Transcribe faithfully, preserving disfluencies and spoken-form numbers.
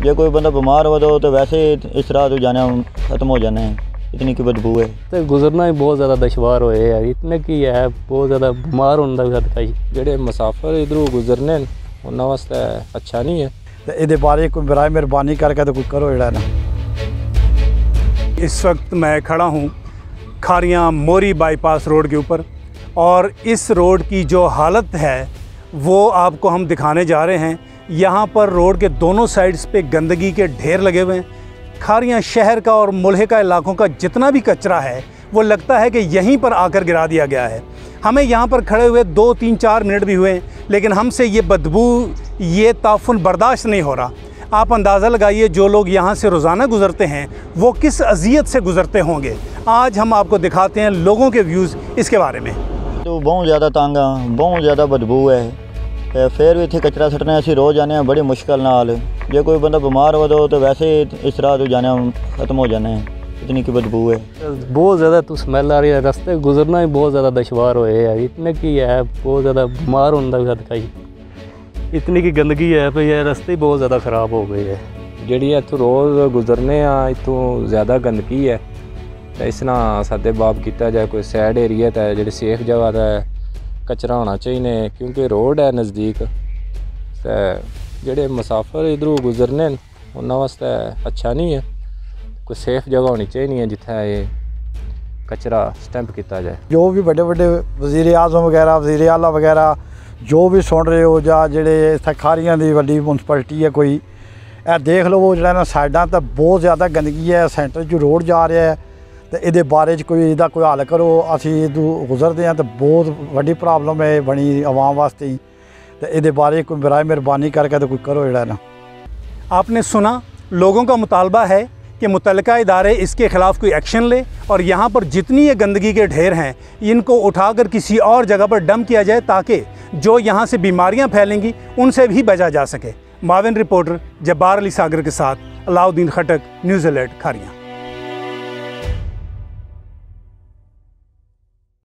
जो कोई बंदा बीमार हो तो वैसे इस राह तो जाना खत्म हो जाना है, इतनी की बदबू है। तो गुजरना ही बहुत ज़्यादा दुश्वार होए यार, इतने की है बहुत ज़्यादा बीमार होने का सदका ही। जेह्ड़े मुसाफिर इधरों गुजरने उन्होंने वास्ते अच्छा नहीं है। तो ये बारे कोई बराए मेहरबानी करके तो कोई करो जड़ा ना। इस वक्त मैं खड़ा हूँ खारियाँ मोरी बाईपास रोड के ऊपर, और इस रोड की जो हालत है वो आपको हम दिखाने जा रहे हैं। यहाँ पर रोड के दोनों साइड्स पे गंदगी के ढेर लगे हुए हैं। खारियाँ शहर का और मुल्हिका इलाकों का जितना भी कचरा है वो लगता है कि यहीं पर आकर गिरा दिया गया है। हमें यहाँ पर खड़े हुए दो तीन चार मिनट भी हुए, लेकिन हमसे ये बदबू, ये ताफुन बर्दाश्त नहीं हो रहा। आप अंदाज़ा लगाइए जो लोग यहाँ से रोज़ाना गुज़रते हैं वो किस अज़ियत से गुज़रते होंगे। आज हम आपको दिखाते हैं लोगों के व्यूज़ इसके बारे में। तो बहुत ज़्यादा तंग आ, बहुत ज़्यादा बदबू है। फिर भी इतने कचरा सटने असी रोज़ जाने बड़ी मुश्किल नाल। जो कोई बंदा बीमार हो तो वैसे इस राह तो जाना खत्म हो जाना है, इतनी की बदबू है। बहुत ज़्यादा तो स्मैल आ रही है, रास्ते गुजरना ही बहुत ज़्यादा दुश्वार होए यार, इतने की है बहुत ज़्यादा बीमार होने का सदका ही। इतनी की गंदगी है भाई, ये रास्ते ही बहुत ज़्यादा ख़राब हो गए है। जेह्ड़ी इत्थों रोज़ गुजरने आ इत्थों ज़्यादा गंदगी है, तो इस ना सद्दे बाब किया जाए कोई सैड एरिया ते जेह्ड़ी सेफ जगह ते कचरा होना चाहिए, क्योंकि रोड है नज़दीक। ते जेह्ड़े मुसाफिर इधरों गुजरने उन्होंने वास्ते अच्छा नहीं है। कोई सेफ जगह होनी चाहिए जिथे ये कचरा स्टैंप किया जाए। जो भी बड़े बड़े वज़ीर आज़म वगैरह, वज़ीर आला वगैरह जो भी सुन रहे हो, या जेह्ड़े इत्थे खारियां दी वड्डी म्यूनसिपैलिटी है कोई, ए देख लो जो ना साइडां ते बहुत ज़्यादा गंदगी है। सेंटर च रोड जा रहा है, तो ये बारे च कोई इसका कोई हल करो। असी इधर गुजरते हैं तो बहुत वड्डी प्रॉब्लम है बनी आवाम वास्ते, तो ये बारे कोई बराए मेहरबानी करके तो कोई करो जड़ा ना। आपने सुना, लोगों का मुतालबा है कि मुतल्लिका इदारे इसके ख़िलाफ़ कोई एक्शन ले, और यहाँ पर जितनी ये गंदगी के ढेर हैं इनको उठाकर किसी और जगह पर डंप किया जाए, ताकि जो यहाँ से बीमारियाँ फैलेंगी उनसे भी बचा जा सके। माविन रिपोर्टर जब्बार अली सागर के साथ अलाउद्दीन खटक, न्यूज़ अलर्ट खारियाँ।